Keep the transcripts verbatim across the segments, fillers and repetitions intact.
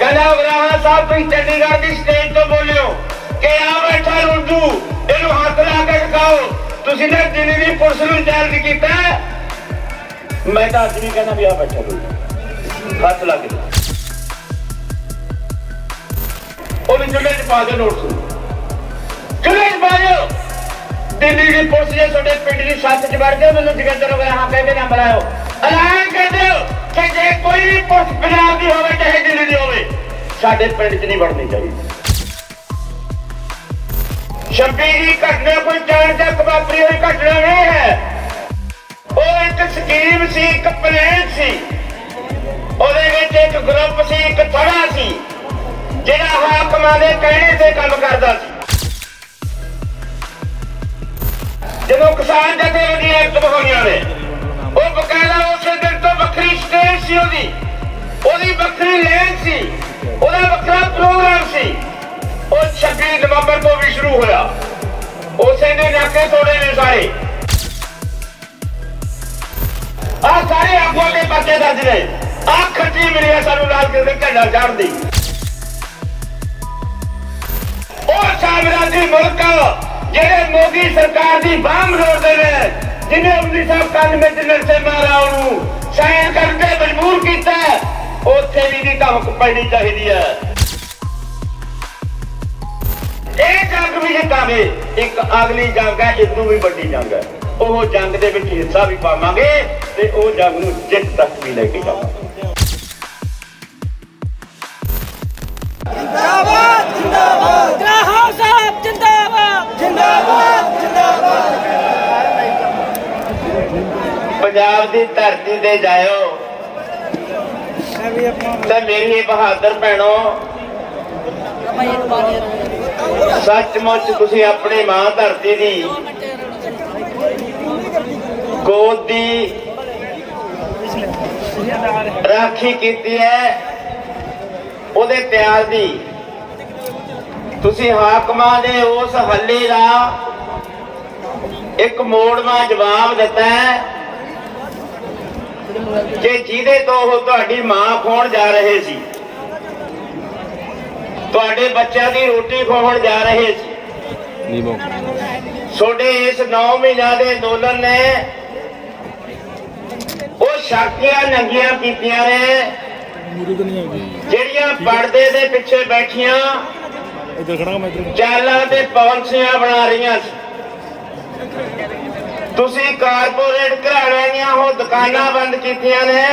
कहना उगराहा साहब तुम चंडीगढ़ की स्टेज तो बोलियो कि आ बैठा रुड्डू इनू हाथ ला के दिखाओ तुसी ने दिल्ली की पुलिस नूं चैलेंज कीता। मैं तो अज भी कहना भी आ बैठा रुड्डू हाथ ला के चूल्हे च पा दो नोट चूल्हे च पा दो। दिल्ली की पुलिस ने थोड़े पिंड की छत च बढ़ गए मैं जगंदर वगैरह कहते ना बुलाओ ऐलान कर दो कि जे कोई भी पुलिस पंजाब की होवे चाहे दिल्ली की होवे साडे पिंड च नहीं बढ़नी चाहिए। छब्बी की घटना कोई जान तक वापरी हुई घटना नहीं है। वो एक स्कीम सी एक प्लान सी ਉਹਦੇ ਵਿੱਚ एक ग्रुप सी एक थड़ा सी ਜਿਹੜਾ ਹਾਕਮਾਂ ਦੇ ਕਹਿਣੇ ਤੇ ਕੰਮ ਕਰਦਾ ਸੀ। ਜਦੋਂ ਕਿਸਾਨ ਜਥੇਬੰਦੀਆਂ ਐਕਟਿਵ ਹੋਈਆਂ ਨੇ ਉਹ ਬਕਾਇਦਾ ਉਸੇ ਦਿਨ ਤੋਂ ਵੱਖਰੀ ਸਟੇਜ ਸੀ ਉਹਦੀ ਉਹਦੀ ਵੱਖਰੀ ਲੇਨ ਸੀ ਉਹਦਾ ਵੱਖਰਾ ਪ੍ਰੋਗਰਾਮ ਸੀ। ਉਹ ਛੱਬੀ ਨਵੰਬਰ ਤੋਂ ਵੀ ਸ਼ੁਰੂ ਹੋਇਆ ਉਸੇ ਦਿਨ ਨਾਕੇ ਤੋੜੇ ਨੇ ਸਾਰੇ ਆ ਸਾਰੇ ਆਗੂਆਂ ਦੇ ਪਰਚੇ ਦਰਜ ਨੇ। ਆ ਖੱਟੀ ਮਿਲੀ ਹੈ ਸਾਨੂੰ ਲਾਲ ਕਿਲੇ ਦੇ ਝੰਡਾ ਚਾੜ੍ਹਨ ਦੀ। ਉਹ ਸਾਮਰਾਜੀ ਮੁਲਕ ਜਿਹੜੇ ਮੋਦੀ ਸਰਕਾਰ ਦੀ ਬਾਂਹ ਮਰੋੜਦੇ ਨੇ ਜਿਹਨੇ ਉੱਨੀ ਸੌ ਇਕਾਨਵੇਂ ਚ ਨਰਸਿਮਹਾ ਰਾਓ ਨੂੰ ਸਾਈਨ ਕਰਨ ਤੇ ਮਜਬੂਰ ਕੀਤਾ ਉੱਥੇ ਵੀ ਦੀ ਧਮਕ ਪੈਣੀ ਚਾਹੀਦੀ ਹੈ। ਇਹ ਜੰਗ ਵੀ ਜਿੱਤਾਂਗੇ ਇੱਕ ਅਗਲੀ ਜੰਗ ਹੈ ਇਸਨੂੰ ਵੀ ਵੱਡੀ ਜੰਗ ਹੈ। ਉਹ ਜੰਗ ਦੇ ਵਿੱਚ ਹਿੱਸਾ ਵੀ ਪਾਵਾਂਗੇ ਤੇ ਉਹ ਜੰਗ ਨੂੰ ਜਿੱਤ ਤੱਕ ਵੀ ਲੈ ਕੇ ਜਾਵਾਂਗੇ। जिंदाबाद जिंदाबाद ग्राहक साहब जिंदाबाद जिंदाबाद जिंदाबाद। पंजाब की धरती ते जाओ ते मेरी बहादुर भैनों सचमुच तुसी अपनी मां धरती दी गोद दी राखी कीती है ਉਹਦੇ ਪਿਆਰ ਦੀ। ਤੁਸੀਂ ਹਾਕਮਾਂ ਦੇ ਉਸ ਹੱਲੇ ਦਾ ਇੱਕ ਮੋੜਵਾਂ ਜਵਾਬ ਦਿੱਤਾ ਕਿ ਜਿਹਦੇ ਤੋਂ ਉਹ ਤੁਹਾਡੀ ਮਾਂ ਖੋਣ ਜਾ ਰਹੇ ਸੀ ਤੁਹਾਡੇ ਬੱਚਿਆਂ ਦੀ ਰੋਟੀ ਖੋਣ ਜਾ ਰਹੇ ਸੀ। ਤੁਹਾਡੇ ਇਸ ਨੌ ਮਹੀਨਿਆਂ ਦੇ ਅੰਦੋਲਨ ਨੇ ਉਹ ਸ਼ਕਤੀਆਂ ਨੰਗੀਆਂ ਕੀਤੀਆਂ ਨੇ ਜਿਹੜੀਆਂ ਪਰਦੇ ਦੇ ਪਿੱਛੇ ਬੈਠੀਆਂ ਚਾਲਾਂ ਤੇ ਪਾਲਿਸੀਆਂ ਬਣਾ ਰਹੀਆਂ ਸੀ। ਤੁਸੀਂ ਕਾਰਪੋਰੇਟ ਘਰਾਣਿਆਂ ਦੀਆਂ ਉਹ ਦੁਕਾਨਾਂ ਬੰਦ ਕੀਤੀਆਂ ਨੇ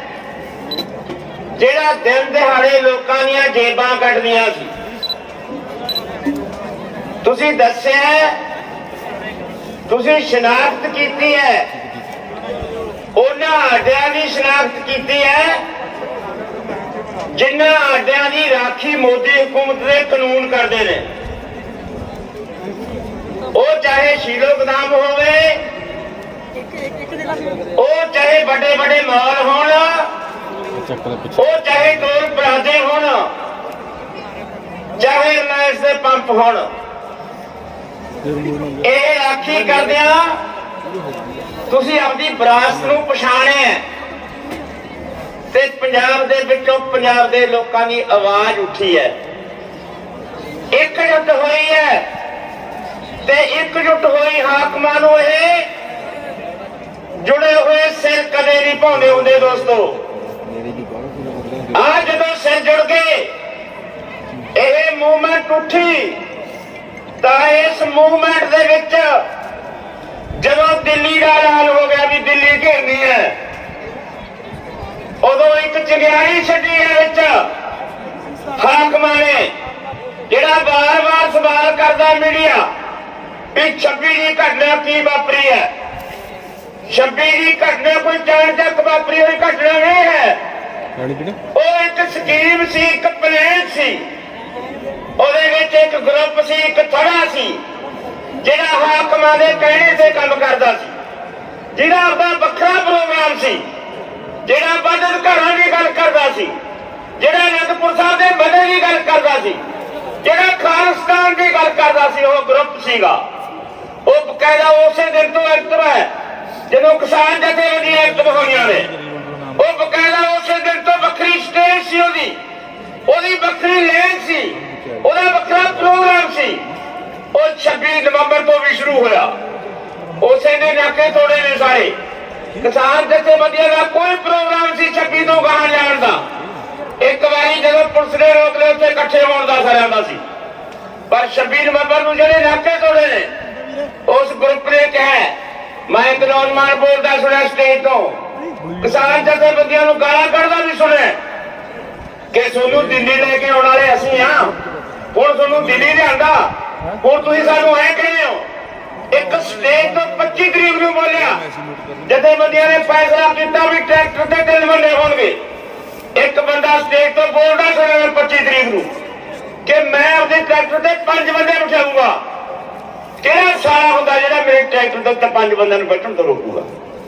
ਜਿਹੜਾ ਦਿਨ ਦਿਹਾੜੇ ਲੋਕਾਂ ਦੀਆਂ ਜੇਬਾਂ ਕੱਢਦੀਆਂ ਸੀ। ਤੁਸੀਂ ਦੱਸਿਆ ਤੁਸੀਂ ਸ਼ਨਾਖਤ ਕੀਤੀ ਹੈ ਉਹਨਾਂ ਆਡਿਆਂ ਦੀ ਸ਼ਨਾਖਤ ਕੀਤੀ ਹੈ ਜਿਨ੍ਹਾਂ ਆਡਿਆਂ ਦੀ ਰਾਖੀ ਮੋਦੀ हुकूमत ਦੇ ਕਾਨੂੰਨ ਕਰਦੇ ਨੇ। ਉਹ ਚਾਹੇ ਸ਼ੀਲੋ ਗੋਦਾਮ ਹੋਵੇ ਉਹ ਚਾਹੇ ਵੱਡੇ ਵੱਡੇ ਮਾਲ ਹੋਣ ਉਹ ਚਾਹੇ ਟੋਲ ਪਲਾਜ਼ੇ ਹੋਣ ਚਾਹੇ ਰਿਲਾਇੰਸ ਦੇ ਪੰਪ ਹੋਣ ਇਹ ਰਾਖੀ ਕਰਦਿਆਂ ਤੁਸੀਂ ਆਪਣੀ ਵਿਰਾਸਤ ਨੂੰ ਪਛਾਣਿਆ ਤੇ ਪੰਜਾਬ ਦੇ ਵਿੱਚੋਂ ਪੰਜਾਬ ਦੇ ਲੋਕਾਂ ਦੀ ਆਵਾਜ਼ ਉੱਠੀ ਹੈ ਇਕਜੁੱਟ ਹੋਈ ਹੈ ਤੇ ਇਕਜੁੱਟ ਹੋਈ ਹਾਕਮਾਂ ਨੂੰ ਇਹ ਜੁੜੇ ਹੋਏ ਸਿਰ ਕਦੇ ਨਹੀਂ ਪਾਉਂਦੇ ਹੁੰਦੇ ਦੋਸਤੋ। ਆ ਜਦੋਂ ਸਿਰ ਜੁੜ ਗਏ ਇਹ ਮੂਵਮੈਂਟ ਉੱਠੀ ਤਾਂ ਇਸ ਮੂਵਮੈਂਟ ਦੇ ਵਿੱਚ ਜਦੋਂ ਦਿੱਲੀ ਦਾ ਐਲਾਨ ਹੋ ਗਿਆ ਵੀ ਦਿੱਲੀ ਘੇਰਨੀ ਹੈ ਉਦੋਂ ਇੱਕ ਚੰਗਿਆੜੀ ਛੱਡੀ ਹੈ ਵਿੱਚ ਹਾਕਮਾਂ ਨੇ ਜਿਹੜਾ ਵਾਰ-ਵਾਰ ਸਵਾਲ ਕਰਦਾ ਮੀਡੀਆ ਵੀ ਛੱਬੀ ਦੀ ਘਟਨਾ ਕੀ ਵਾਪਰੀ ਹੈ। ਛੱਬੀ ਦੀ ਘਟਨਾ ਕੋਈ ਜਾਣ ਤੱਕ ਵਾਪਰੀ ਹੋਈ ਘਟਨਾ ਨਹੀਂ ਹੈ। ਉਹ ਇੱਕ ਸਕੀਮ ਸੀ ਇੱਕ ਪਲਾਨ ਸੀ ਉਹਦੇ ਵਿੱਚ ਇੱਕ ਗਰੁੱਪ ਸੀ ਇੱਕ ਥੜਾ ਸੀ ਜਿਹੜਾ ਹਾਕਮਾਂ ਦੇ ਕਹਿਣੇ ਤੇ ਕੰਮ ਕਰਦਾ ਸੀ ਜਿਹਦਾ ਆਪਦਾ ਵੱਖਰਾ ਪ੍ਰੋਗਰਾਮ ਸੀ ਜਿਹੜਾ ਬਦਲ ਘਰਾਂ ਦੀ ਗੱਲ ਕਰਦਾ ਸੀ ਜਿਹੜਾ ਅਨੰਦਪੁਰ ਸਾਹਿਬ ਦੇ ਮਦੇ ਦੀ ਗੱਲ ਕਰਦਾ ਸੀ ਜਿਹੜਾ ਖਾਲਿਸਤਾਨ ਦੀ ਗੱਲ ਕਰਦਾ ਸੀ ਉਹ ਗਰੁੱਪ ਸੀਗਾ। ਉਹ ਬਕਾਇਦਾ ਉਸੇ ਦਿਨ ਤੋਂ ਐਕਟਿਵ ਹੈ ਜਦੋਂ ਕਿਸਾਨ ਜਥੇਬੰਦੀਆਂ ਐਕਟਿਵ ਹੋਈਆਂ ਨੇ। ਉਹ ਬਕਾਇਦਾ ਉਸੇ ਦਿਨ ਤੋਂ ਵੱਖਰੀ ਸਟੇਜ ਸੀ ਉਹਦੀ ਉਹਦੀ इकत्ती नवंबर तो भी शुरू होया, उसे ने नाके तोड़े ने सारे किसान जथेबंदियों का कोई प्रोग्राम सी छब्बी तो गाह जाण दा। एक बारी जो पुलिस ने रोक लिया उत्थे इकट्ठे होने का सारा दा सी, पर छब्बी नवंबर को जिहड़े नाके तोड़े ने उस ग्रुप ने कहा, मैं एक नौजवान बोलता सुनिया स्टेज तो किसान जथेबंदियों को गाला कढ़दा भी सुने कि सोनू दिल्ली लेके आने वाले असीं हां, हुण सोनू दिल्ली लिआंदा, हुण तुसीं सानू ऐ कहदे हो। एक स्टेज तो पच्ची तरीक नूं बोलिया, जथेबंदियों ने फैसला किया भी ट्रैक्टर ते तीन बंदे होणगे। एक बंदा स्टेज तो बोलदा सुनिया पच्ची तरीक नूं कि मैं अपने ट्रैक्टर ते पांच बंदे बिठाऊंगा। किहड़ा सारा हुंदा जिहड़ा मेरे ट्रैक्टर ते पांच बंदियां नूं बैठण तो रोकूगा?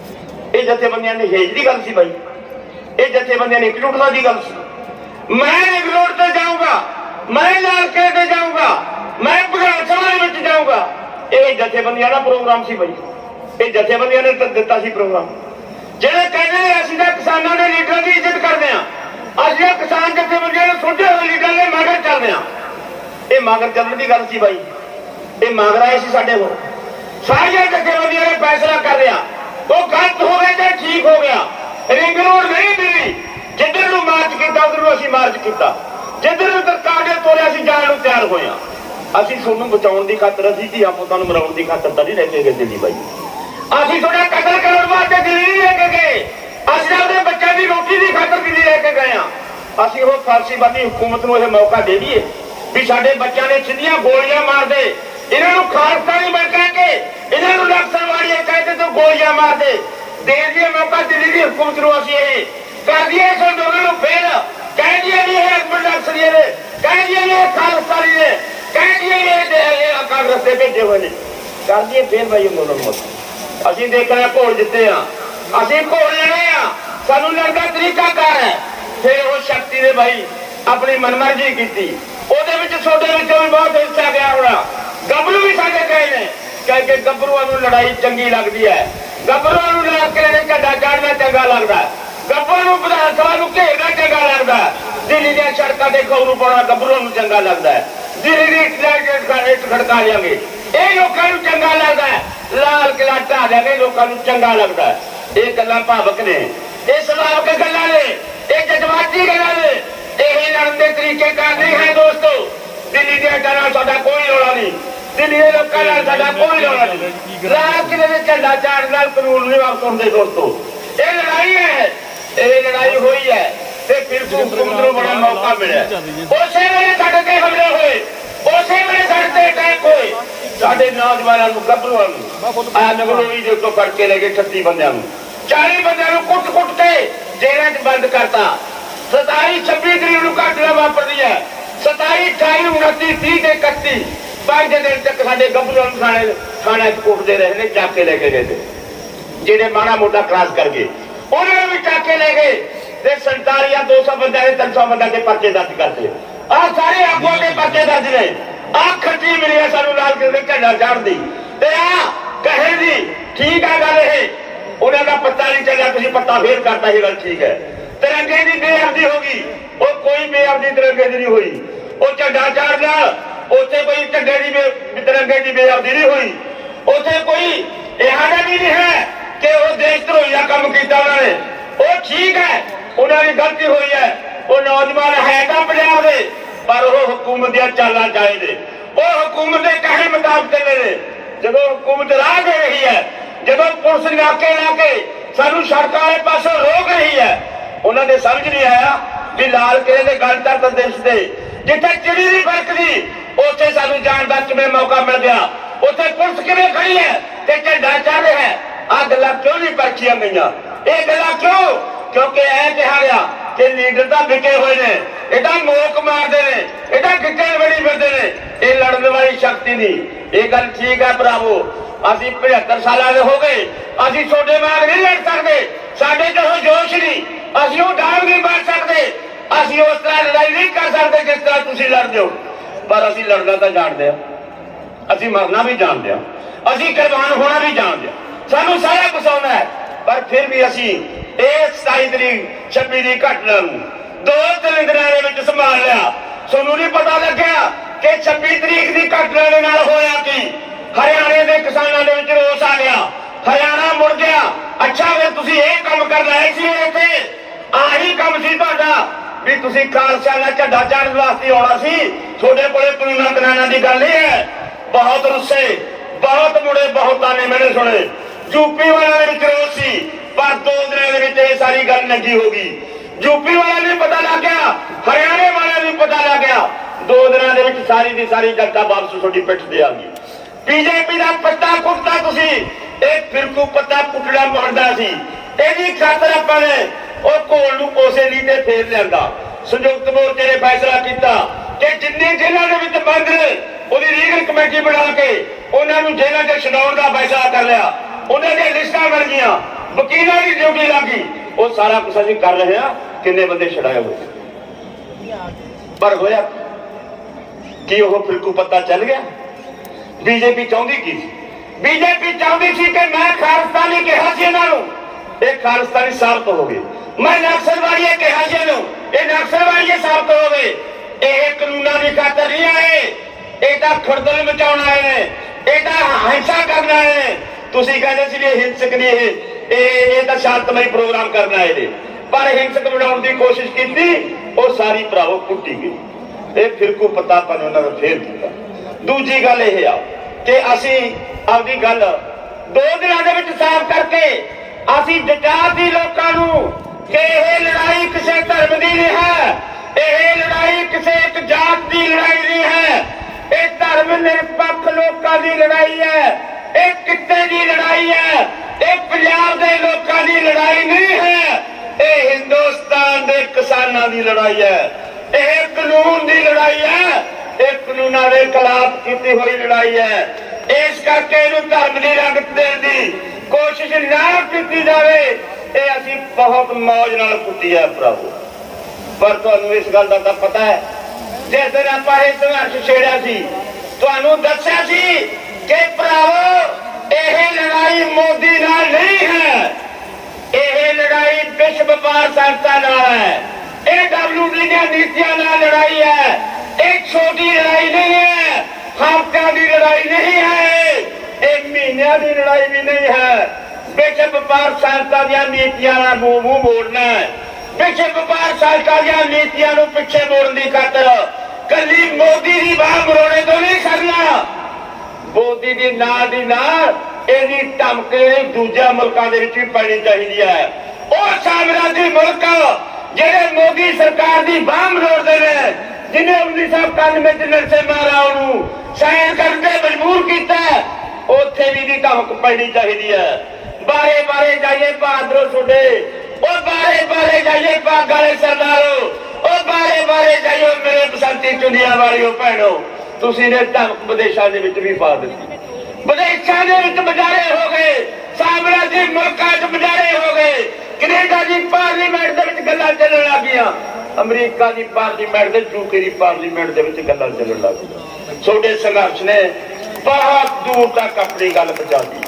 ये जथेबंदियों ने हेज की गल सी भाई, ये जथेबंदियों ने एकजुटता की गल सी। मैं एकजुट ते जाऊंगा, मैं लाल किले ते जाऊंगा, मैं विधान सभा में जाऊंगा। ये जथेबंदियों का प्रोग्राम सी भाई, ये जथेबंदियों ने दिता सी प्रोग्राम। जिहड़े कहंदे असीं तां किसानां दे लीडरां दी इज्जत करदे हां, असीं किसान जथेबंदियों ने सुधे होए लीडरां दे मगर चलदे हां। ये मगर चलण दी गल सी भाई, ये मगर आए सी साडे कोल। सारियां जथेबंदियों ने फैसला कर लिया, वो गलत हो गया चाहे ठीक हो गया। रिंग रोड नहीं मिली, जिधर नूं मार्च किया उधर नूं असीं मार्च किया, जिधर नूं कागज तोड़िया असीं जाण नूं तैयार होए हां। असीं सोनू बचाउण दी खातर, असीं धीआं पुत्तां नूं मराउण दी खातर तां नहीं लेके गए दिल्ली भाई। असीं तुहाडा कतल करन वास्ते दिल्ली नहीं लेके गए, असीं अपने बच्चों की रोटी की खातर दिल्ली लेके गए हां। असीं वो फारसीवादी हुकूमत नूं यह मौका दे दईए भी साडे बच्चों ने सीधियां गोलियां मार दे, इन्हां नूं खालिस्तानी बन के इन्हां नूं नक्सलवादी कहते तो गोलियां मार दे, दे दिए मौका दिल्ली की हुकूमत नूं। असीं ये कर दिए इस अंदोलन नूं फेल, कह दिए भी ये अकबर नक्सली ने, कह दिए ये खालिस्तानी ने, कह दिए ये कांग्रेस से भेजे हुए ने, कर दिए फेल भाई अंदोलन मत। असीं देखना घोल जिते हाँ, असीं घोल लड़े हाँ, सानू लड़का तरीकाकार है। फिर वो शक्ति ने भाई अपनी मनमर्जी की, ਉਹਦੇ ਵਿੱਚ ਛੋਟੇ ਵਿੱਚੋਂ ਵੀ ਬਹੁਤ ਹਿੱਸਾ ਗਿਆ ਹੋਣਾ। ਗੱਭਰੂ ਵੀ ਸਾਡੇ ਕਹੇ ਨੇ ਕਿ ਗੱਭਰੂਆਂ ਨੂੰ ਲੜਾਈ ਚੰਗੀ ਲੱਗਦੀ ਹੈ, ਗੱਭਰੂਆਂ ਨੂੰ ਲੜ ਕੇ ਝੰਡਾ ਚਾੜਨਾ ਚੰਗਾ ਲੱਗਦਾ, ਗੱਭਰੂ ਨੂੰ ਵਿਧਾਨ ਸਭਾ ਨੂੰ ਘੇਰਨਾ ਚੰਗਾ ਲੱਗਦਾ, ਦਿੱਲੀ ਦੀਆਂ ਸੜਕਾਂ ਤੇ ਖੌਰੂ ਪਾਉਣਾ ਗੱਭਰੂਆਂ ਨੂੰ ਚੰਗਾ ਲੱਗਦਾ ਹੈ, ਦਿੱਲੀ ਦੀ ਇੱਟ ਖੜਕਾ ਦਿਆਂਗੇ ਇਹ ਲੋਕਾਂ ਨੂੰ ਚੰਗਾ ਲੱਗਦਾ ਹੈ, ਲਾਲ ਕਿਲ੍ਹਾ ਢਾਹ ਦਿਆਂਗੇ ਲੋਕਾਂ ਨੂੰ ਚੰਗਾ ਲੱਗਦਾ ਹੈ। ਇਹ ਗੱਲਾਂ ਭਾਵਕ ਨੇ, ਇਹ ਸੁਭਾਵਕ ਗੱਲਾਂ ਨੇ, ਇਹ ਜਜ਼ਬਾਤੀ ਗੱਲਾਂ ਨੇ, ਇਹ ਲੜਨ ਦੇ ਤਰੀਕੇਕਾਰ ਨਹੀਂ ਹੈ ਦੋਸਤੋ। ਦਿੱਲੀ ਦੇ ਅੱਡਾਂ ਨਾਲ ਸਾਡਾ ਕੋਈ ਰੌਲਾ ਨਹੀਂ, ਦਿੱਲੀ ਦੇ ਲੋਕਾਂ ਨਾਲ ਸਾਡਾ ਕੋਈ ਰੌਲਾ ਨਹੀਂ। ਲਾਲ ਕਿਲ੍ਹੇ ਦੇ ਝੰਡਾ ਚਾੜਨ ਨਾਲ ਕਾਨੂੰਨ ਨਹੀਂ ਵਾਪਸ ਹੁੰਦੇ ਦੋਸਤੋ। ਇਹ ਲੜਾਈ ਹੈ, ਇਹ ਲੜਾਈ ਹੋਈ ਹੈ ਤੇ ਫਿਰ ਹੁਕੂਮਤ ਨੂੰ ਬੜਾ ਮੌਕਾ ਮਿਲਿਆ। ਉਸੇ ਵੇਲੇ ਸਾਡੇ ਤੇ ਹਮਲੇ ਹੋਏ, ਉਸੇ ਵੇਲੇ ਸਾਡੇ ਤੇ ਅਟੈਕ ਹੋਏ, ਸਾਡੇ ਨੌਜਵਾਨਾਂ ਨੂੰ ਗੱਭਰੂਆਂ ਨੂੰ ਆ ਨਗਰੋਈ ਦੇ ਤੋਂ ਫੜ ਕੇ ਲੈ ਗਏ ਅਠੱਤੀ ਬੰਦਿਆਂ ਨੂੰ, ਚਾਲੀ ਬੰਦਿਆਂ ਨੂੰ ਕੁੱਟ ਕੁੱਟ ਕੇ ਜੇਲ੍ਹਾਂ 'ਚ ਬੰਦ ਕਰਤਾ। सताई छब्बी तरीक ਨੂੰ घटना वापरदी है, सताई अठाई उनती तीह ते इकत्ती पांच दिन तक साडे गंभरू थाने थाने कुटते रहे ने, चाके लेके गए थे जेडे माड़ा मोटा क्रॉस कर गए उन्होंने भी चाके ले गए ते संताली या दो सौ बंदा ने तीन सौ बंदा के पर्चे दर्ज करते। आ सारे आगुआं के पर्चे दर्ज ने। आ खट्टी मिली है सानू लाल किले ते झंडा चाढ़ दी ते आ कहे दी ठीक है गल, ये उन्होंने का पत्ता नहीं चलिया, तुसीं पत्ता फेर करता, ये गल ठीक है। तिरंगे की बेअर्दी होगी, वो कोई बेअर्दी तिरंगे की नहीं हुई। वो झंडा चाड़ना उसे कोई झंडे की तिरंगे की बेअर्दी नहीं हुई, उसे कोई इहाना भी नहीं है कि वो देशद्रोही का काम किया उन्होंने। वो ठीक है, उन्होंने गलती हुई है, वो नौजवान है तो पंजाब दे पर वो हुकूमत दियां चालां चाहिए, वो हुकूमत के कहे मुताबिक चले ने। जदों हुकूमत राह दे रही है, जदों पुलिस नाके ला के सानू सड़कों वाले पासों रोक रही है, उन्होंने समझ नहीं आया कि लाल किले के गणतंत्र दिवस से जिथे चिड़ी नहीं फड़कदी उसे सानू जाण दा किवें मौका मिल गया, उसे पुलिस किवें खड़ी है ते झंडा चढ़ रहा है। आ गल्लां क्यों नहीं परखियां गईयां? ये गल्लां क्यों? क्योंकि ऐ कहा गया कि लीडर तां विके हुए ने, एडा मोक मारदे ने, एडा गिੱਟੇ बड़ी फिरदे ने, ये लड़न वाली शक्ति नहीं। ये गल ठीक है भरावो, असीं पचहत्तर साल के हो गए, असीं छोटे मार नहीं लड़ सकते, साडे च वो जोश नहीं, असीं वो डाल नहीं मार सकते, असीं उस तरह लड़ाई नहीं कर सकते जिस तरह तुसीं लड़दे हो। पर असीं लड़ना तो जानते हैं, असीं मरना भी जानते हैं, असीं कुर्बान होना भी जानते हैं, सानू सारा कुछ आउंदा है। पर फिर भी असीं सताई तरीक छब्बी की घटना दो तीन दिन संभाल लिया। सोनू नहीं पता लग्या कि छब्बी तरीक की घटना के नाल होया की, हरियाणे के किसानों के विच रोस आ गया, हरियाणा मुड़ गया। अच्छा वे तुसीं ये काम कर रहे सी, इत्थे आही काम सी तुहाडा भी तुसीं खालसा दा झंडा चाढ़न वास्ते आउणा सी। तुहाडे कोले कानूनां कानूनां दी गल नहीं है। बहुत रुस्से, बहुत मुड़े, बहुत ताने मैंने सुने। यूपी वालों के विच रोस सी, पर दो दिनों के विच ये सारी गल नंगी हो गई। यूपी वालों ने पता लग गया, हरियाणे वालों ने पता लग गया। दो दिनों के विच सारी दी सारी जनता वापस तुहाडी पिठ ते आ गई। बीजेपी का पत्ता कुटता तुसीं, एक फिरकू पत्ता कुटड़ा मारदा सी। इहदी खातर आपां ने ਉਹ ਘੋਲ ਨੂੰ ਕੋਸੇ ਦੀ ਤੇ ਫੇਰ ਲਿਆਂਦਾ। ਸੰਯੁਕਤ ਮੋਰਚੇ ਨੇ ਫੈਸਲਾ ਕੀਤਾ ਕਿ ਜਿੰਨੇ ਜੇਲ੍ਹਾਂ ਦੇ ਵਿੱਚ ਬੰਦ ਨੇ ਉਹਦੀ ਲੀਗਲ ਕਮੇਟੀ ਬਣਾ ਕੇ ਉਹਨਾਂ ਨੂੰ ਜੇਲ੍ਹਾਂ 'ਚ ਛਡਾਉਣ ਦਾ ਫੈਸਲਾ ਕਰ ਲਿਆ। ਉਹਨਾਂ ਦੀਆਂ ਲਿਸਟਾਂ ਬਣ ਗਈਆਂ, ਵਕੀਲਾਂ ਦੀ ਡਿਊਟੀ ਲੱਗ ਗਈ। ਉਹ ਸਾਰਾ ਕੁਝ ਅਸੀਂ ਕਰ ਰਹੇ ਹਾਂ। ਕਿੰਨੇ ਬੰਦੇ ਛਡਾਏ ਹੋਏ, ਪਰ ਹੋਇਆ ਕੀ? ਉਹ ਫਿਰਕੂ ਪੱਤਾ ਚੱਲ ਗਿਆ। ਬੀਜੇਪੀ ਚਾਹੁੰਦੀ ਕੀ ਸੀ? ਬੀਜੇਪੀ ਚਾਹੁੰਦੀ ਸੀ ਕਿ ਮੈਂ ਖਾਲਿਸਤਾਨੀ ਕਿਹਾ ਸੀ ਇਹਨਾਂ ਨੂੰ, ਇਹ ਖਾਲਿਸਤਾਨੀ ਸਾਬਤ ਹੋ ਗਏ। मैं नक्सलवादी कहा जी ये नक्सलवादी साबित हो गए। ये कानूनों की खातर नहीं आए, ये खुरदल मचाने आए ने, ये हिंसा करना है। तुसीं कहते सी हिंसक नहीं, ये शांतमई प्रोग्राम करना है, पर हिंसक बनाने की कोशिश की, वो सारी भरावो कुटी गई। ये फिरकू पत्ता अपन उन्होंने फेर दिता। दूजी गल यह आ कि असी आपकी गल दो दिनों के विच साफ करके असी जचाती लोगों नूं कि यह लड़ाई किसी धर्म की नहीं है, यह लड़ाई किसी एक जात की लड़ाई नहीं है, यह धर्म निरपक्ष लोगों की लड़ाई है, यह किते की लड़ाई है, यह पंजाब के लोगों की लड़ाई नहीं है, यह हिंदुस्तान के किसानों की लड़ाई है, यह कानून की लड़ाई है, यह कानूनों के खिलाफ की हुई लड़ाई है। इस करके इहनूं धर्म की रंगत देण दी कोशिश ना की जाए। ये असी बहुत मौज नाल कुटी है भरावो, पर तुहानूं इस गल दा पता है जिस दिन आपां इह संघर्ष छेड़िया सी तुहानूं दस्सिया सी कि भरावो यह लड़ाई मोदी नाल नहीं है, यह लड़ाई विश्व व्यापार संस्था नाल है, यह डब्ल्यू टी दी नीतियां नाल लड़ाई है, एक छोटी लड़ाई नहीं है, हफ्तियां की लड़ाई नहीं है, एक महीनों की लड़ाई भी नहीं है। विश्व व्यापार संस्था दी नीतियां का मुंह मुंह मोड़ना है। विश्व व्यापार संस्था दी नीतियां नूं पिछे मोड़न की खातर कली मोदी की बाह मरोड़े तो नहीं करना। मोदी की नाल दी नाल इहदी धमकी दूजे मुल्कां दे विच भी पैनी चाहिदी है। वो साम्राज्य मुल्क जिहड़े मोदी सरकार की बाह मरोड़दे ने, जिन्हें उन्नीस सौ इक्यानवे च नरसिम्हा राव नूं साइन करके मजबूर किया, उत्थे भी दी धमक पैनी चाहिदी है। बारे बारे जाइए बहादुरों सुडे, ओ बारे बारे जाइए पाग वाले सरदारों, ओ बारे बारे जाइए मेरे बसंती चुनिया वालियों भैनों, तुसीं ने धमक विदेशों के विच भी पा दी, विदेशों के विच बजारे हो गए, साम्राज्य मुल्कां च बजारे हो गए, कनेडा की पार्लीमेंट दे विच गल्लां चलण लग गईयां, अमरीका की पार्लीमेंट दे यूके की पार्लीमेंट दे विच गल्लां चलण लग गईयां। छोटे संघर्ष ने बहुत दूर तक अपनी गल पहुंचा दी।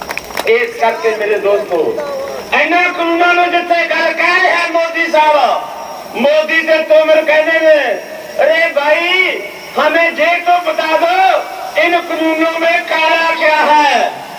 इस करके मेरे दोस्तों इन्होंने कानूनों जिथे गल कह रहे हैं मोदी साहब, मोदी से तोमर कहने में अरे भाई हमें जे तो बता दो इन कानूनों में काला क्या है।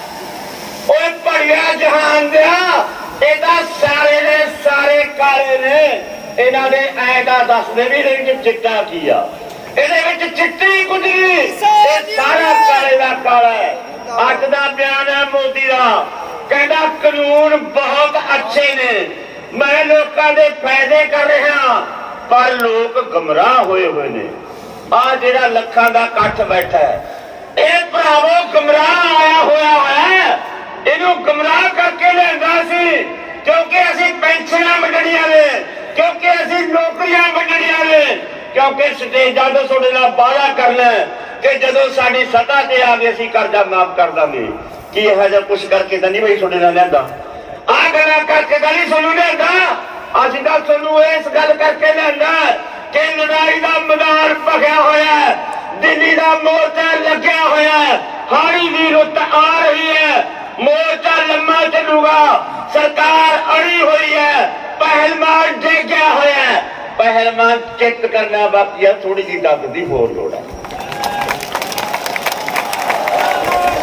ओए बढ़िया जहान दिया एदा सारे ने सारे काले ने, इन्हों ने ऐदा दसदे भी नहीं कि चिट्टा किया, ये चिट्टी कुछ नहीं, सारा काले का काला है। अज का बयान है मोदी का, कहना कानून बहुत अच्छे ने, मैं लोगों के फायदे कर रहा, पर लोग गुमराह होए हुए ने। आ जिहड़ा लखां दा कट्ठ बैठा है, ये भरावो गुमराह आया होया है, इनू गुमराह करके लिआंदा सी क्योंकि असीं पेंशनां वंडणीआं ने, क्योंकि असीं नौकरियां वंडणीआं ने, क्योंकि स्टेजां ते तुहाडे नाल वादा करना कि जदों साडी सत्ता ते आ गए असीं कर्जा माफ कर देंगे। कि यह जा कुछ करके तो नहीं भाई तुहाडे नाल लिआंदा, आ गल्लां करके तो नहीं सुनू लिआंदा, असीं तां तुहानूं इस गल करके लिआंदा कि लड़ाई का मैदान भखिया होया है, दिल्ली का मोर्चा लग्या होया है, हाड़ी की रुत आ रही है, मोर्चा लम्मा चलूगा, सरकार अड़ी हुई है, पहलवान डेग्या होया है, पहलवान चेक करना बाकी है, थोड़ी जी ताकत की होर लोड़ है।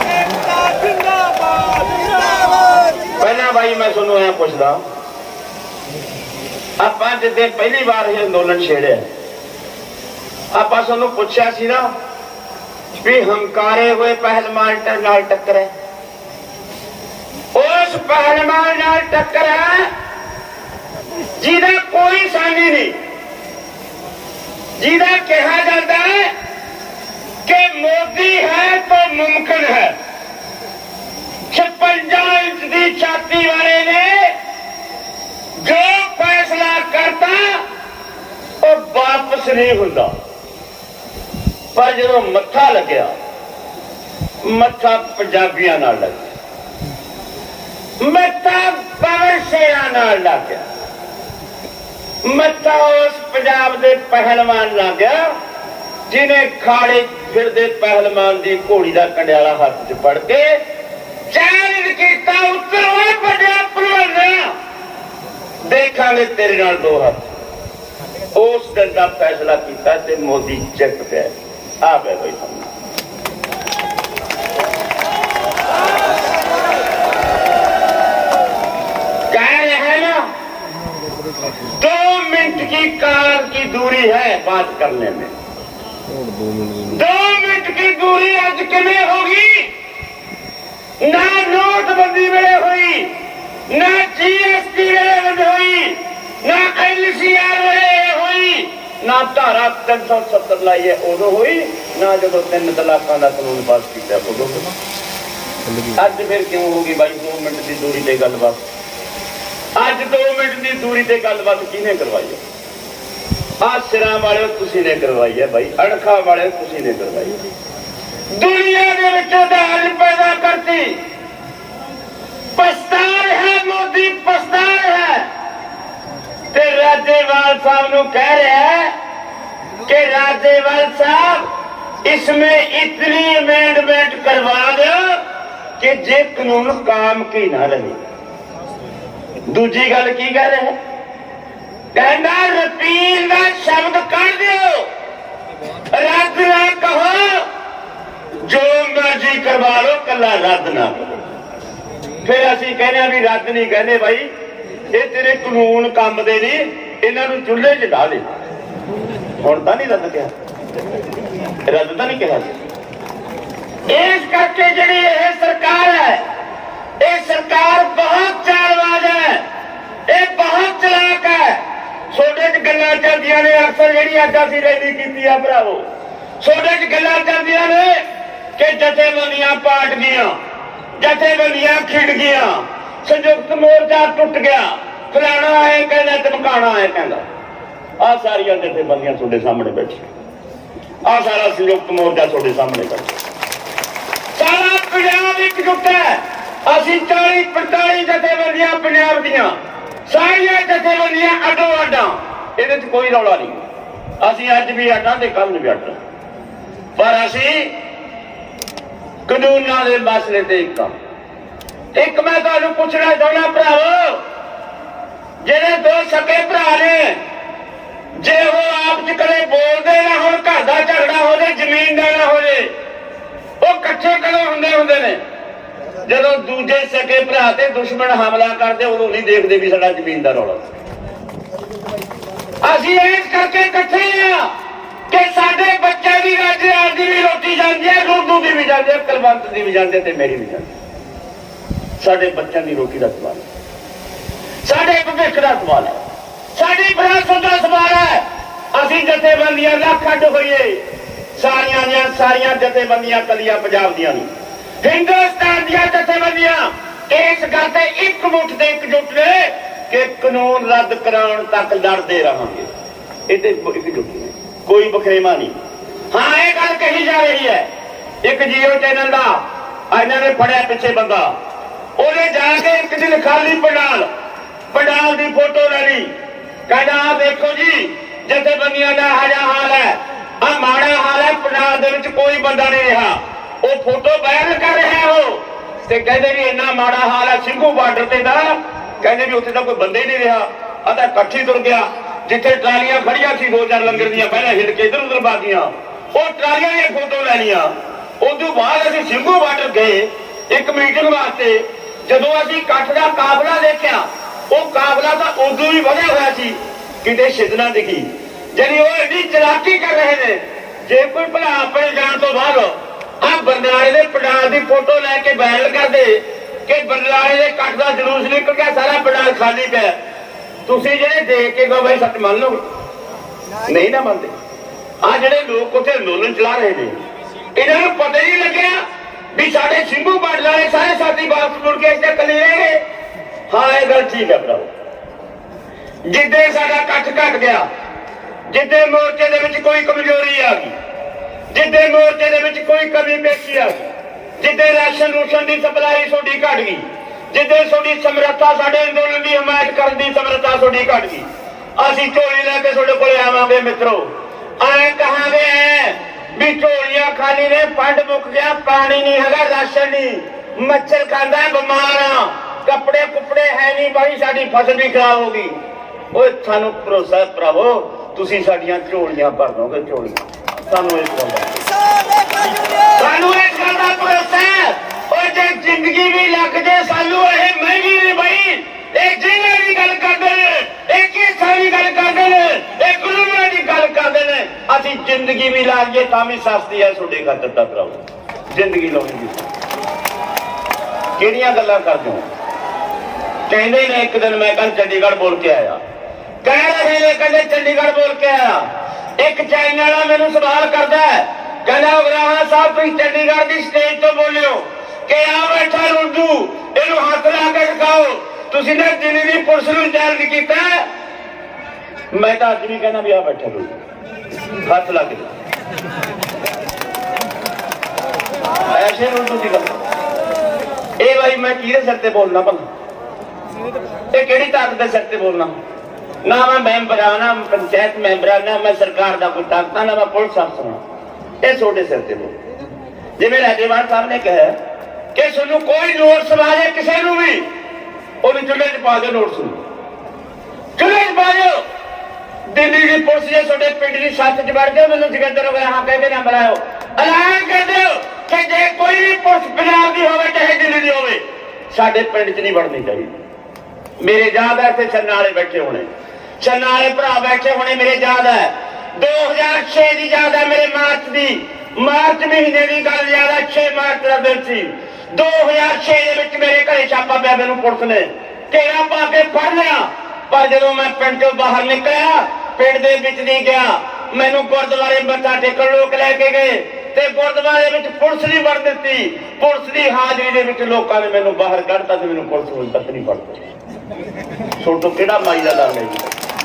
पहला भाई मैं सुनो ऐ पुछदा आपां जिद्दे पहली बार ये अंदोलन छेड़े आपां सानू पुछया सी ना भी हंकारे हुए पहलवान नाल टक्कर है उस पहलवान नाल टक्कर है जिहदा कोई सानी नहीं जिहदा कहा जाता है कि मोदी है तो मुमकिन है छप्पंजा इंच की छाती वाले ने जो फैसला करता वो वापस नहीं होता पर जो मत्था लग्या मत्था पंजाबियां नाल लग गया मत्था पवन शेरा नाल लग गया मत्था उस पंजाब दे पहलवान लग गया जिन्हें खाड़े फिरदे पहलवान की घोड़ी का कंडियाला हाथ च फड़ के चैलेंज किया उत्तर होए बड़ा पहलवान देखांगे तेरे नाल दो हाथ उस दिन का फैसला किया ते मोदी चेक पे आ गए भाई सामने कह रहे हैं ना दो मिनट की कार की दूरी है बात करने में दो मिनट की दूरी आज किमें होगी ना नोटबंदी वेले हुई ना जीएसटी वेले हुई ना एलसीआर वेले हुई ना धारा तीन सौ सत्तर लाई है उदो हुई ना जो तीन तलाकों का कानून पास किया उदो अज फिर क्यों होगी भाई दो मिनट की दूरी से गलबात अज दो मिनट की दूरी से गलबात किने करवाई है आ सिरा वाले तुसी ने करवाई है भाई अणखा वाले तुसी ने करवाई है दुनिया के विचों दाल पैदा करती पछता है मोदी पछता है ते राज्यपाल साहब नु कह रहा है कि राज्यपाल साहब इसमें इतनी अमेंडमेंट करवा दो कि जे कानून काम की ना रहे दूजी गल की कह रहे हैं कहना रपील का शब्द कर दो रद्द ना कहो जो मर्जी करवा लो कला रद्द ना करो फिर असी कहने भी रद्द नहीं कहने भाई ये तेरे कानून काम दे नहीं इन्हों चूल्हे च डाल दे हुण तां नहीं रद्द कहा रद्द तां नहीं कहा इस करके जिहड़ी यह सरकार है ये सरकार बहुत चालबाज है ये बहुत चलाक है सोडे च गल्लां चलदियां ने अक्सर जिहड़ी अज असीं रैली कीती आ भरावो सोडे च गल्लां चलदियां ने कि जथेबंदियां पाट गईयां जथेबंदियां खिड़ गईयां संयुक्त मोर्चा टुट गया फलाना है कहना धमकाना है कहना आ सारिया जथेबंदियां तुहाडे सामने बैठी आ सारा संयुक्त मोर्चा तुहाडे सामने बैठा सारा पंजाब एकजुट है असीं चाली पैंताली जथेबंदियां पंजाब दियां सारिया जथेबंदियां अड्डो अड्डा इहदे च कोई रौला नहीं असीं अज भी अड्डा ते कल भी अड्डा पर असीं कानूनां दे मसले ते एक एक मैं तुहानूं पुछना चाहुंदा भरावो जिहड़े दो सगे भरा ने जे वो आप च कदे बोलदे ना हुण घर दा झगड़ा हो जाए जमीन दा ना हो जाए वो इकट्ठे कदों हुंदे हुंदे ने जदों दूजे सगे भरा ते दुश्मन हमला करदे उदों नहीं देखदे भी साडा जमीन दा रौला असीं इस करके इकट्ठे आ कि साडे बच्चे भी रज रात की भी रोटी जाती है गुरदू की भी जाती है कलवंत की भी जाती है मेरी भी जाती है साडे बच्चों की रोटी का सवाल है साडे भविख का सवाल है साडी विरासत का सवाल है असीं जथेबंदियां लख अड्ड होईए सारियां दियां सारियां जथेबंदियां कलियां पंजाब दियां नहीं हिंदुस्तान दियां जथेबंदियां इस गल ते एकमुठ ते एकजुट ने कि कानून रद्द कराउण तक लड़दे रहांगे इहदे एकजुट ने कोई बखेमा नहीं हाँ यह गल कही जा रही है एक जियो चैनल का इन्होंने फड़िया पिछे बंदा उन्हें जाके एक दिन खाली पंडाल पंडाल की फोटो ले ली कहना आ देखो जी जथेबंदियां का हजा हाल है आ माड़ा हाल है पंडाल दे कोई बंदा नहीं रहा वो फोटो वायरल कर रहा है वो ते कहते भी इन्ना माड़ा हाल है ਸਿੰਘੂ बार्डर से कहते भी उत्थे कोई बंदे ही नहीं रहा अदा कट्ठी तुर गया जिथे ट्रालियां खड़िया थी दो चार लंगर दियां पहले हिल के इधर उधर भागियां वो ट्रालियां दी फोटो लैनियां उस बाद असीं ਸਿੰਘੂ बार्डर गए एक मीटिंग वास्ते जदों असीं कट्ठ दा काफला देखिया, वो काफला तो उदों भी बढ़िया होया सी, किते शिदना दिखी। जानी वो एडी चलाकी कर रहे ने, जे कोई भला अपने जान तो बाद आ बरनाले दे पंडाल दी फोटो लैके वायरल कर दे कि बरनाले दे कट्ठ दा जलूस निकल गया, सारा पंडाल खाली पिया, तुसीं जिहड़े देख के कहो भाई सच मान लो, नहीं ना मानते। आ जिहड़े लोग उत्थे अंदोलन चला रहे ने, इन्हां नूं पता ही नहीं लग्गिया भी साडे सिंघू बार्डर वाले सारे साथी वापस मुड़ के इत्थे कले रह गए। हाँ ये गल ठीक है भराओ, जिद्दे साडा कट्ठ घट गया, जिद्दे मोर्चे दे विच कोई कमजोरी आ गई, जिद्दे मोर्चे दे विच कोई कमी पेशी आ गई, जिद्दे राशन रूशन की सप्लाई थोड़ी घट गई, जिद्दे थोड़ी समर्था साडे अंदोलन की हमायत करने की समर्था थोड़ी घट गई, असीं झोली लैके तुहाडे कोले आवांगे मित्रो। आए कहांगे भी झोलियां खाली ने, फंड मुक गया, पानी नहीं हैगा, राशन नहीं, मच्छर खांदा, बीमार आ, कपड़े कुपड़े है नहीं, भाई साडी फसल भी खराब होगी। ओए सानू भरोसा है भरावो, तुसीं साडियां झोलियां भर दोगे, झोलियां सानू इस गल दा सानू इस गल दा भरोसा है। और जे जिंदगी भी लग जाए सानू ये महंगी नहीं भाई, ये जिले की गल करदे ने, ये केसां की गल करदे ने, ये गुरूआं की गल करदे ने, असीं जिंदगी भी ला गए तां भी सस्ती है तुहाडे खातर दा भरावो। जिंदगी लाउणी किहड़ियां गल्लां करदे हो? कहते ने एक दिन मैं कल चंडीगढ़ बोल के आया, कह रहे ने कहते चंडीगढ़ बोल के आया, एक चाइना वाला मैनू सवाल करता है, कहना उगराहा साहब तुम चंडीगढ़ की स्टेज तो बोलियो कि आ बैठा रुड्डू, इनू हाथ ला के दिखाओ, तुसीं ने दिल्ली की पुलिस नूं चैलेंज कीता। मैं तो अज भी कहना भी आ बैठा रुड्डू, हाथ ला के ऐसे रुड्डू की गल। ए भाई मैं किहदे सिर ते बोलना भला, ये केड़ी ताकत के सिर ते बोलना? ना मैं मैंबर आ, ना पंचायत मैंबर आ, ना मैं सरकार का कोई ताकत, ना मैं पुलिस अफसर हूं, ये छोटे सिर ते बोल। जिवें राजेवाल साहब ने कहा कि सुनू कोई नोट सवाले किसी नूं भी उन्हें चुल्हे च पा दो, नोट सुनो चुल्हे च पा दो। दिल्ली की पुलिस जे तुहाडे पिंड की सत्त च बढ़ जाओ, मैनूं सिकंदर वगैरह हाँ कह के ना बुलाओ, ऐलान कर दो कि जे कोई भी पुलिस पंजाब की होवे चाहे दिल्ली की होवे, साडे पिंड च नहीं बढ़नी चाहिए। मेरे याद है इतने छन्ना वाले बैठे होने, छन्ना वाले भरा बैठे होने मेरे याद है, दो हजार छे की याद है मेरे, मार्च की मार्च महीने की गल याद है, छे मार्च का दिन सी, दो हजार छे मेरे घरे छापा पाया, मैनू पुलिस ने घेरा पा के फड़ लिया, पर जो मैं पिंड चों बाहर निकलिया, पिंड दे विच नहीं गया, मैनू गुरुद्वारे मत्था टेकण लोग लैके गए, ते गुरुद्वारे विच पुलिस नहीं वड़ दित्ती, पुलिस की हाजरी दे विच लोकां ने मैनू बाहर कढ़ता, ते मैनू पुलिस हुण तक नहीं फड़दी। छोटो केड़ा माई का नाम लै जी,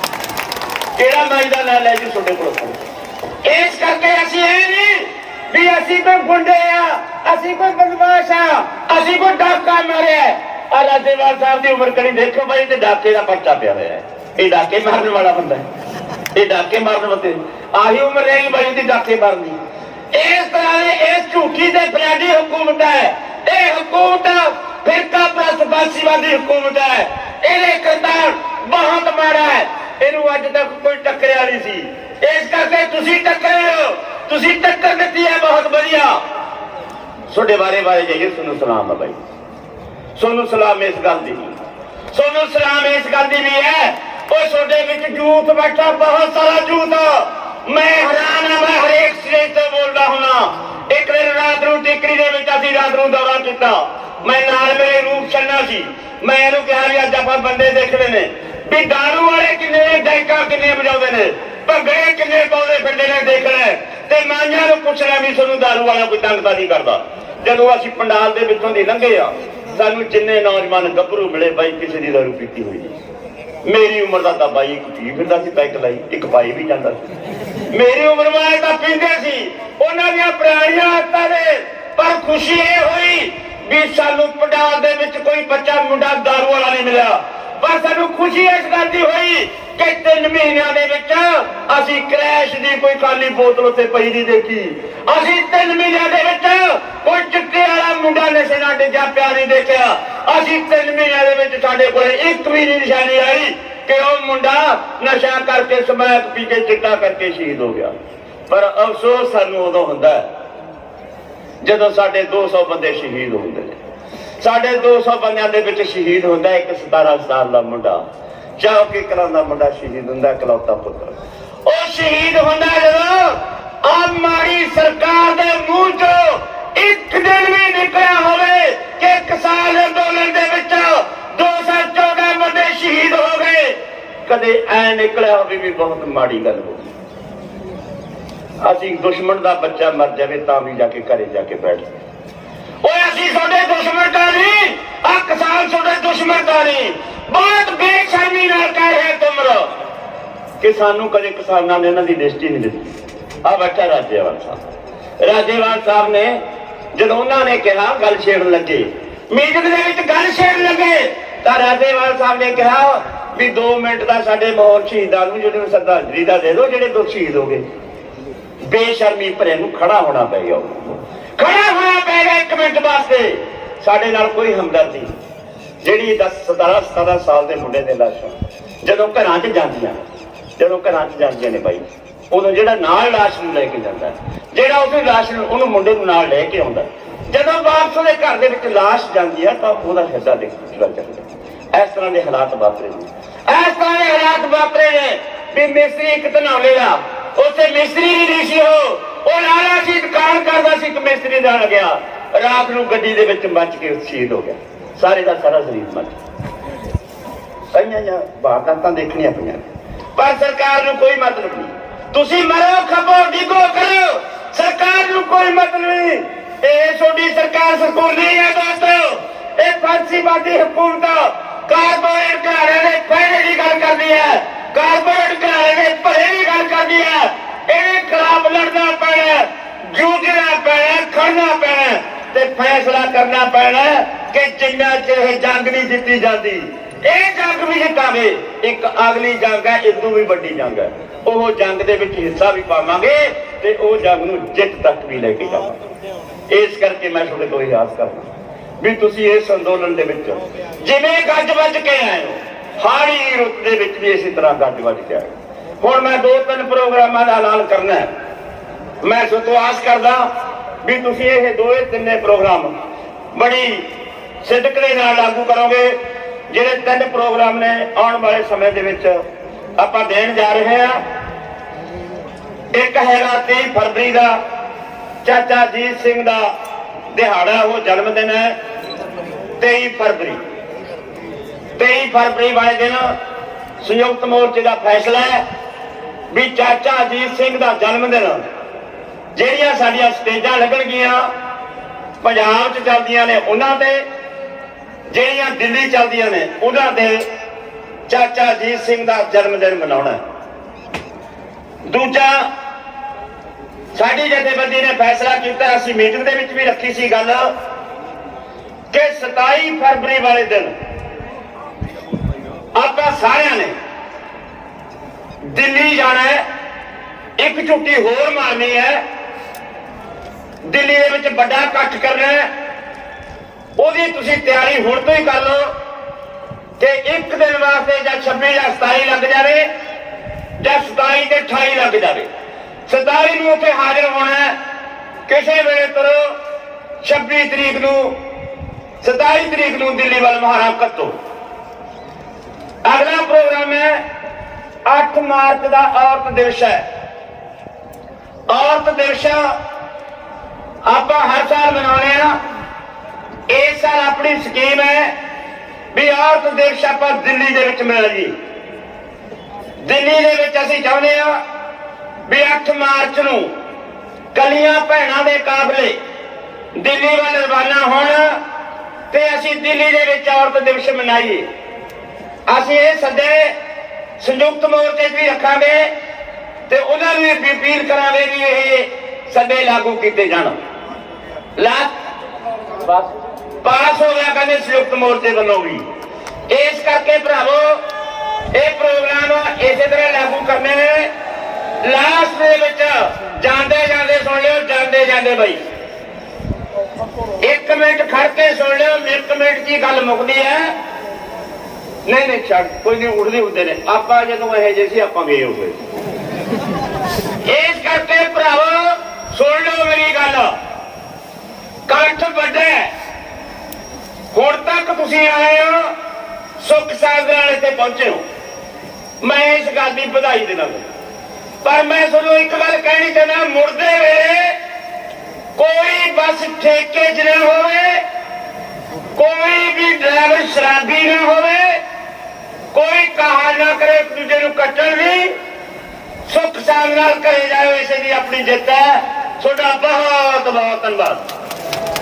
केड़ा माई का नाम लै जी छोटे पुलिस। इस करके असीं ये नहीं भी असीं कोई गुंडे आ, असीं कोई बदमाश आ, असीं कोई डाका मारिया। राजेवाल साहब की उम्र करी देखो भाई, ते डाके का पर्चा पिया हुआ है, ये डाके मारने वाला बंदा है, ये डाके मारने वाले आही उम्र रहेगी भाई उसकी डाके मारनी। इस तरह इस झूठी से फरियादी हुकूमत है, ये हुकूमत फिरका प्रस्तवासीवादी हुकूमत है, ये किरदार बहुत माड़ा है, इनू अज तक कोई टक्करिया नहीं सी, इस करके तुसीं टक्करे हो, तुसीं टक्कर दित्ती है बहुत बढ़िया। सोडे बारे बारे जाइए, सोनू सलाम है भाई, सोनू सलाम इस गल दी, सोनू सलाम इस गल दी भी है, वो सोडे विच जूथ बैठा बहुत सारा जूथ, मैं हैरान हाँ, मैं हरेक स्टेज से बोलता हूँ। एक दिन रात नूं टिकरी दे विच असीं रात नूं दौरा कीता, मैं नाल मेरे रूप छन्ना सी, मैं इहनूं कहा भी अज आपां बंदे देखने ने भी दारू वाले किन्ने ने, डैका किन्ने बजाउंदे ने, भंगड़े किन्ने पाउंदे फिरदे ने देखना, ते माइयां नूं पुछना भी तुहानूं दारू वाला कोई तंग तां नहीं करदा। जदों असीं पंडाल दे विचों दी लंघे आ, सानूं जिन्ने नौजवान गभरू मिले बाई किसी दी दारू पीती हुई, मेरी उम्र का तो बाई एक पी फिरदा सी, पैक लाई एक पाई भी जाता सी, मेरी उम्र वाले तो पींदे सी, उन्हां दीआं पुराणियां आदतां ने। पर खुशी ये हुई भी सानू पंडाल दे विच कोई बच्चा मुंडा दारू वाला नहीं मिला, पर सानू खुशी इस गल दी हुई कि तीन महीनों दे विच असीं क्रैश दी कोई खाली बोतल उत्ते पई नहीं देखी, असीं तीन महीनों दे विच कोई चिट्टे वाला मुंडा नशे नाल डिग्गिआ पिया नहीं देखिया, असीं तीन महीनों दे विच साडे कोल एक भी नहीं निशानी आई कि वह मुंडा नशा करके समैक पी के चिट्टा करके शहीद हो गया। पर अफसोस सानू उदों हुंदा है जदों साडे दो सौ बंदे शहीद होंदे ने, साढ़े दो सौ बंदियां दे विच शहीद होंदा एक सतारह साल का मुंडा, चौकी कलां दा मुंडा शहीद होंदा, इकलौता पुत्र वो शहीद होंदा जदों आ माड़ी सरकार दे मुंह चों एक दिन भी निकलिया होवे कि किसान अंदोलन दे विच दो सौ चौदह बंदे शहीद हो गए, कदे ऐ निकलिया होवे भी बहुत माड़ी गल हो। असीं दुश्मन का बच्चा मर जाए तां भी जाके घरे जाके बैठ असीं सोडे दुश्मन का नहीं, आ किसान सोडे दुश्मन का नहीं। बहुत बेशर्मी नाल कह रहे तुम कि सानू कदे किसानां ने इन्हां दी लिस्ट ही नहीं दित्ती। आ बैठा राजेवाल साहब, राजेवाल साहब ने जदों उन्होंने कहा गल छेड़न लगे, मीटिंग दे विच गल छेड़न लगे तां राजेवाल साहब ने कहा भी दो मिनट का साडे माहौल शहीदां नूं जिहड़े श्रद्धांजलि दा दे दो जिहड़े दो शहीद हो गए। बेशर्मी भरे नूं खड़ा होना पै गया, खड़ा होना पै गया एक मिनट वास्ते। साडे नाल कोई हमदर्दी जिहड़ी दस सतारह सतारह साल के मुंडे दे लाशां जदों घरां च जांदियां जदों घरां च जांदियां ने बाई उदों जिहड़ा नाल लाश नूं लैके जांदा जिहड़ा उस लाश नूं उहनूं मुंडे नूं नाल लैके आउंदा, जदों वापस उहदे घर दे विच लाश जांदी है तां उहदा हिस्सा देख चल जांदा। इस तरह के हालात वापरे ने, इस तरह के हालात वापरे ने भी मिस्त्री एक धनौले दा उत्थे मिस्त्री ही नहीं सी, हो लाला सी दुकान करदा सी, एक मिस्त्री दा गया रात नूं गड्डी दे विच मच के शहीद हो गया, सारे का सारा शरीर मच। कई वारदातां देखणियां पईयां पर सरकार नूं कोई मतलब नहीं। तुसीं मरो खपो डिगो करो, सरकार नूं कोई मतलब नहीं। ਇਹ छोटी सरकार सकूल नहीं है दोस्तों, ये फांसीवादी हुकूमत कारपोरेट घराने ने पहले की गल करती है, कारपोरेट घराने ने भले की गल करती है। इहदे खिलाफ लड़ना पैना, जूझना पैना, खड़ना पैना ते फैसला करना पैना कि जिन्ना चिर जंग नहीं जीती जाती ਇਹ जंग भी जितावे एक अगली जंग है, इदों भी वड्डी जंग है, वो जंग दे विच हिस्सा भी पावांगे ते वो जंग नूं जित तक भी लेके जावांगे। इस करके मैं तुहाडे कोल आस करना भी तुसीं इस अंदोलन दे विच जिवें गज वज के आए हो, हाड़ी दी रुत दे विच भी इसी तरह गज वज के आए। हुण मैं दो तीन प्रोग्रामां दा ऐलान करना है, मैं तुहाडे आस करदा भी तुसीं इह दो तीन प्रोग्राम बड़ी सिदक दे नाल लागू करोगे। ਜਿਹੜੇ ਤਿੰਨ प्रोग्राम ने आने वाले समय ਦੇ ਵਿੱਚ ਆਪਾਂ ਦੇਣ ਜਾ ਰਹੇ ਹਾਂ। ਇੱਕ ਹੈਗਾ ਤੀਹ फरवरी ਦਾ ਚਾਚਾ ਅਜੀਤ ਸਿੰਘ ਦਾ ਦਿਹਾੜਾ, ਉਹ ਜਨਮ ਦਿਨ ਹੈ तेईस फरवरी तेईस फरवरी वाले दिन संयुक्त मोर्चे का फैसला है भी चाचा अजीत सिंह का जन्म दिन ਜਿਹੜੀਆਂ ਸਾਡੀਆਂ ਸਟੇਜਾਂ ਲੱਗਣਗੀਆਂ पंजाब च चलदियां ने उन्हां ते ਜਿਹੜੀਆਂ ਦਿੱਲੀ ਚੱਲਦੀਆਂ ਨੇ ਉਹਨਾਂ ਦੇ ਚਾਚਾ ਅਜੀਤ ਸਿੰਘ ਦਾ ਜਨਮ ਦਿਨ ਮਨਾਉਣਾ। ਦੂਜਾ ਸਾਡੀ ਜਥੇਬੰਦੀ ਨੇ ਫੈਸਲਾ ਕੀਤਾ, ਅਸੀਂ ਮੀਟਿੰਗ ਦੇ ਵਿੱਚ ਵੀ ਰੱਖੀ ਸੀ ਗੱਲ ਕਿ सताई फरवरी ਵਾਲੇ ਦਿਨ ਆਪਾਂ ਸਾਰਿਆਂ ਨੇ ਦਿੱਲੀ ਜਾਣਾ ਹੈ, ਇੱਕ ਝੁੱਟੀ ਹੋਰ ਮਾਰਨੀ ਹੈ, ਦਿੱਲੀ ਦੇ ਵਿੱਚ ਵੱਡਾ ਇਕੱਠ करना है। ਉਹਦੀ ਤੁਸੀਂ ਤਿਆਰੀ ਹੁਣ ਤੋਂ ਹੀ ਕਰ ਲਓ ਕਿ ਇੱਕ ਦਿਨ ਵਾਸਤੇ ਜਾਂ छब्बीस ਜਾਂ सताई ਲੱਗ ਜਾਵੇ ਜਾਂ सताई ਤੇ अठाई ਲੱਗ ਜਾਵੇ। सताई ਨੂੰ ਉੱਥੇ ਹਾਜ਼ਰ ਹੋਣਾ ਕਿਸੇ ਵੇਲੇ ਤੁਰੋ, छब्बीस ਤਰੀਕ ਨੂੰ सताई ਤਰੀਕ ਨੂੰ ਦਿੱਲੀ ਵੱਲ ਮਹਾਰਾ ਕੱਟੋ। ਅਗਲਾ ਪ੍ਰੋਗਰਾਮ ਹੈ अठ मार्च ਦਾ ਔਰਤ ਦਿਵਸ ਹੈ। ਔਰਤ ਦਿਵਸ ਆਪਾਂ ਹਰ ਸਾਲ ਮਨਾਉਂਦੇ ਆ, इस साल अपनी स्कीम है भी औरत दिवस आप दिल्ली दे विच मना जी। दिल्ली दे विच असीं चाहुंदे आ भी अठ मार्च नूं कलियां भैणां दे काफले दिल्ली वाल रवाना होण ते असीं दिल्ली दे विच औरत दिवस मनाईए। असीं इह सदे संयुक्त मोर्चे भी रखांगे ते उन्हां नूं भी अपील करांगे भी इह सदे लागू कीते जाण। ला बस पास हो गया कहते संयुक्त मोर्चे वालों भी। इस करके भरावो ये प्रोग्राम इस तरह लागू करने ने। लास्ट दे विच जांदे जांदे सुन लियो, जांदे जांदे बई एक मिनट खड़ के सुन लियो, एक मिनट की गल मुकदी है। नहीं नहीं छड़ कोई नहीं, उड़दे उड़दे ने आपां जदों इह जे सी आपां गए होए। इस करके भरावो सुन लो मेरी गल, कंठ वड्डा हुण ਤੁਸੀਂ ਆਏ ਹੋ ਸੁੱਖ ਸਾਧ ਨਾਲ ਇੱਥੇ ਪਹੁੰਚੇ ਹੋ, मैं इस गल की बधाई देना। पर मैं थोड़ा एक गल कहनी चाहना, मुड़दे वेले कोई बस ठेके च ना होवे, कोई भी ड्राइवर शराबी ना होवे, कोई कहा ना करे एक दूजे को कट्टण नहीं, सुख साध नाल करे जाओ, इसे दी अपनी जित है। थोड़ा बहुत बहुत धन्यवाद।